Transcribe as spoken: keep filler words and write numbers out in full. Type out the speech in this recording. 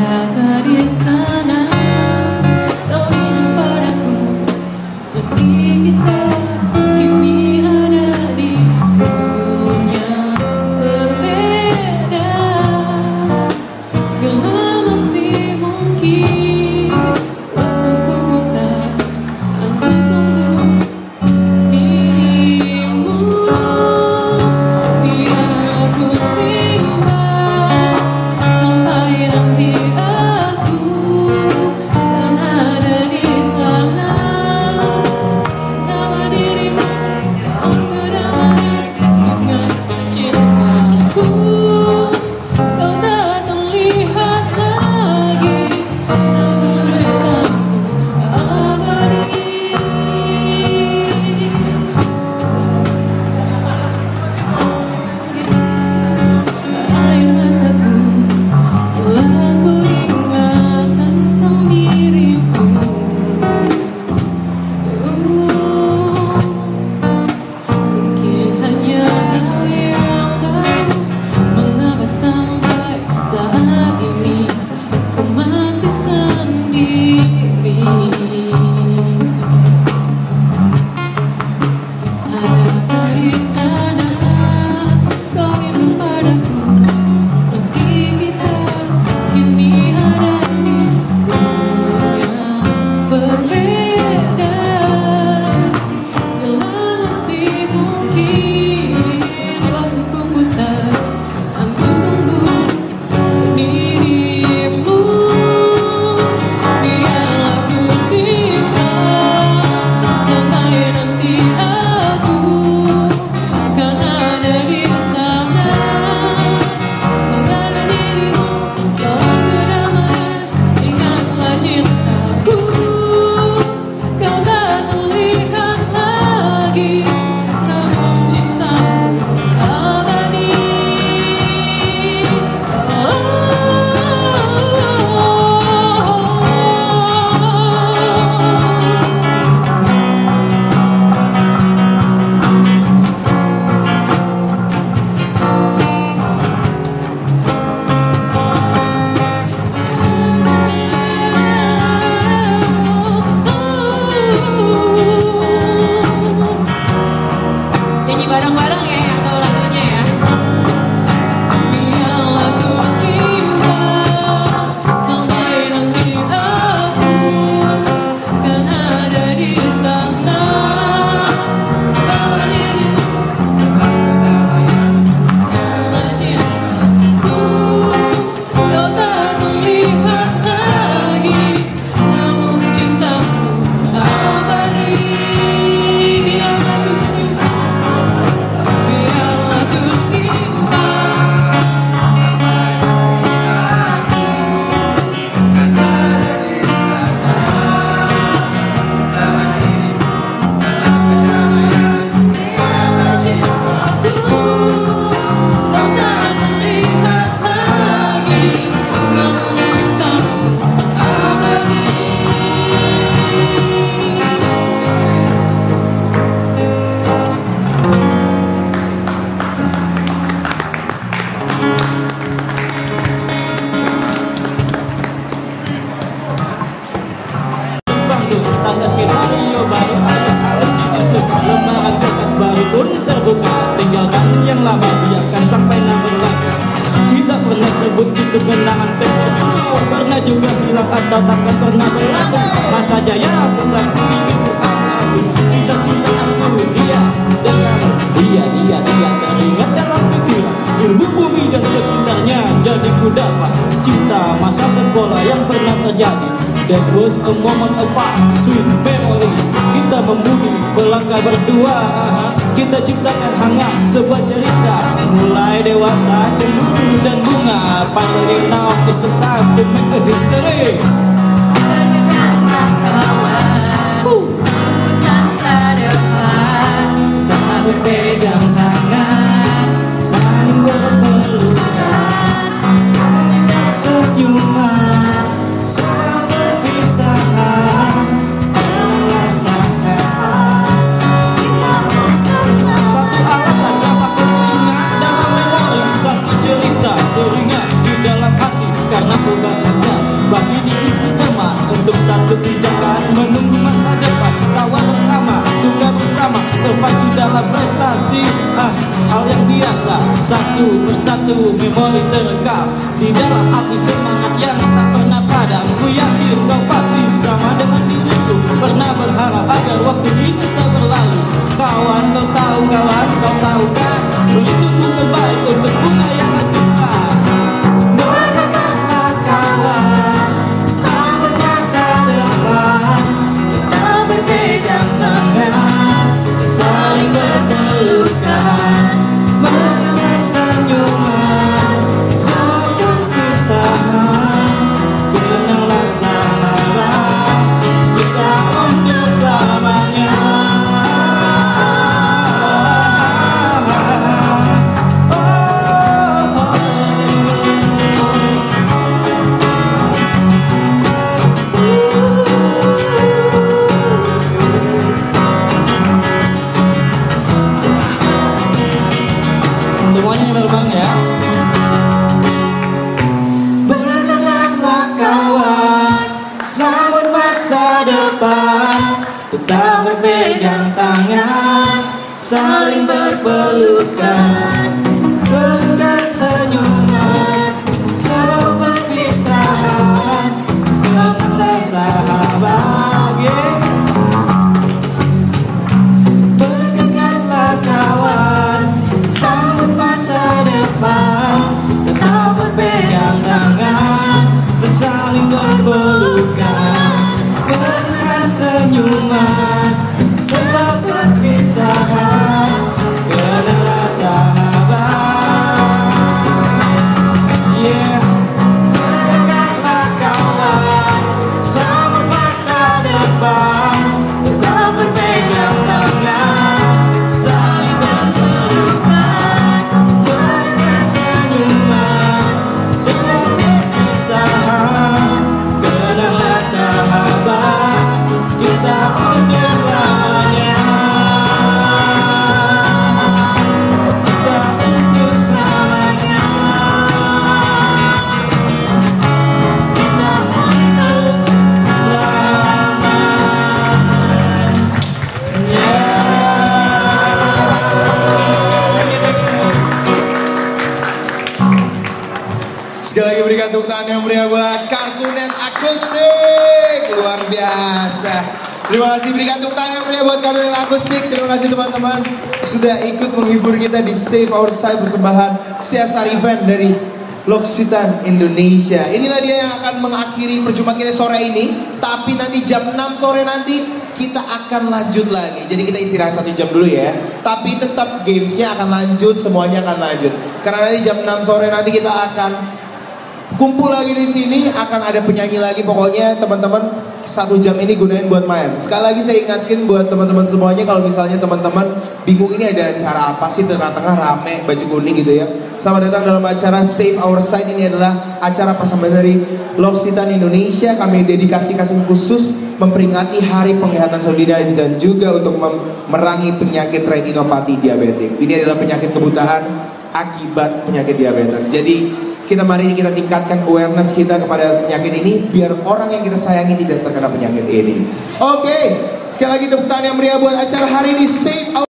Adakah di sana kau rindu padaku, meski kita kini ada di dunia berbeda. Bila masih mungkin waktuku buta, aku tunggu dirimu. Biar aku simpan sampai nanti aku kan ada di sana. Bersama dirimu dalam kedamaian, ingatlah cintaku. Kau tak terlihat lagi, namun cintaku abadi. Air mataku telah ku ingat tentang dirimu. Mungkin hanya kau yang tahu mengapa sampai saat ini ku masih sendiri. Adakah di sana kau rindu padaku, meski kita kini ada di dunia berbeda. Bila masih mungkin waktuku buta, aku tunggu dirimu. Biar aku simpan sampai nanti aku kan ada di sana. Mengenal dirimu dalam kedamaian, ingatlah cintaku. Kau tak terlihat lagi, namun cintaku abadi. Nyanyi bareng-bareng ya yang tahu lagunya ya. Biar aku simpan sampai nanti aku akan ada di sana. Dirimu adalah cintaku. Kau tak terlihat lagi, namun cintaku abadi. Biar aku simpan, biar aku simpan. Biarlah cintaku, kau tak terlihat lagi, namun cintaku abadi. Panggung tanda skenario baru, ayo harus diusut. Lembaran kertas baru pun terbuka, tinggalkan yang lama, biarkan sampai nama belaka. Kita pernah sebut itu kenangan tempo dulu, pernah juga bilang atau takkan pernah berlalu. Masa jaya bersatu minggu aku, kisah cinta aku, dia dan kamu, dia dia dia teringat dalam pikiran. Ilmu bumi dan sekitarnya jadi ku dapat cinta masa sekolah yang pernah terjadi. That was a moment apart, sweet memory. Kita membudi belangkah berdua, kita ciptakan hangat sebuah cerita. Mulai dewasa, cemburu dan bunga. Finally now is the time to make a history. Sambut masa depan, Kita berpegang tangan, saling berpelukan, senyuman, sayang berpisahan, merasakan. Satu alasan yang aku ingat dalam memori, satu cerita teringat di dalam hati karena ku bahagia. untuk pijakan menunggu masa depan. Kawan bersama, tugas bersama, terpacu dalam prestasi. Ah, hal yang biasa, satu persatu memori terekam di dalam api semangat yang tak pernah padam. Ku yakin kau pasti sama dengan diriku, pernah berharap agar waktu ini tak berlalu. Kawan, kau tahu kawan, kau tahu kan, berlindung terbaik untuk bunga yang asyikkan. Bergegaslah kawan, sambut masa depan, tetap berpegang tangan, saling berpelukan, mendengar senyuman, sebelum pisahan. Kenanglah sahabat, kita untuk selamanya. Semuanya berbang ya. Bergegaslah kawan, sambut masa depan, tetap berpegang tangan, saling berpelukan, berikan senyuman, sebelum perpisahan. Tenanglah sahabat, yeah. Bergegaslah kawan, sambut masa depan, tetap berpegang tangan dan saling berpelukan, berikan senyuman, tetap berpisahan. Kenanglah sahabat, yeah. Bergegaslah kawan, sambut masa depan, tetap berpegang tangan, saling berpelukan, berikan senyuman, sebelum perpisahan. Kenanglah sahabat, kita untuk selamanya. Kita untuk selamanya. Kita untuk selamanya. Sekali lagi berikan tepuk tangan yang meriah buat Cartoonet Akustik. Luar biasa. Terima kasih, berikan tepuk tangan yang meriah buat Cartoonet Akustik. Terima kasih teman-teman sudah ikut menghibur kita di Save Our Side, persembahan C S R event dari L'Occitane Indonesia. Inilah dia yang akan mengakhiri perjumpaan kita sore ini. Tapi nanti jam enam sore nanti kita akan lanjut lagi. Jadi kita istirahat satu jam dulu ya. Tapi tetap gamesnya akan lanjut, semuanya akan lanjut. Karena nanti jam enam sore nanti kita akan kumpul lagi di sini, akan ada penyanyi lagi. Pokoknya teman-teman satu jam ini gunain buat main. Sekali lagi saya ingatkan buat teman-teman semuanya, kalau misalnya teman-teman bingung ini ada acara apa sih tengah-tengah rame baju kuning gitu ya. Selamat datang dalam acara Save Our Side. Ini adalah acara persembahan dari L'Occitane Indonesia. Kami dedikasikan khusus memperingati Hari Penglihatan Sedunia dan juga untuk memerangi penyakit retinopati diabetik. Ini adalah penyakit kebutaan akibat penyakit diabetes. Jadi kita mari kita tingkatkan awareness kita kepada penyakit ini, biar orang yang kita sayangi tidak terkena penyakit ini. Oke, sekali lagi tepuk tangan yang meriah buat acara hari ini Save Our